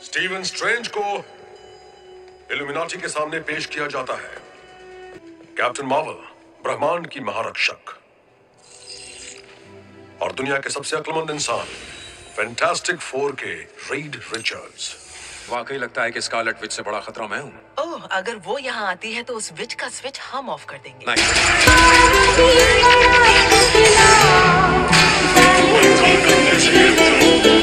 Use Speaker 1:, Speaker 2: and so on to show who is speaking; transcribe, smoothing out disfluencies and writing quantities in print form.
Speaker 1: Steven strange को illuminati के सामने पेश किया जाता है। कैप्टन मार्वल ब्रह्मांड की महारक्षक और दुनिया के सबसे अक्लमंद इंसान फैंटास्टिक फोर के रीड रिचर्ड्स।
Speaker 2: वाकई लगता है कि स्कारलेट विच से बड़ा खतरा मैं हूँ।
Speaker 3: ओह, अगर वो यहाँ आती है तो उस विच का स्विच हम ऑफ कर देंगे।
Speaker 2: नहीं।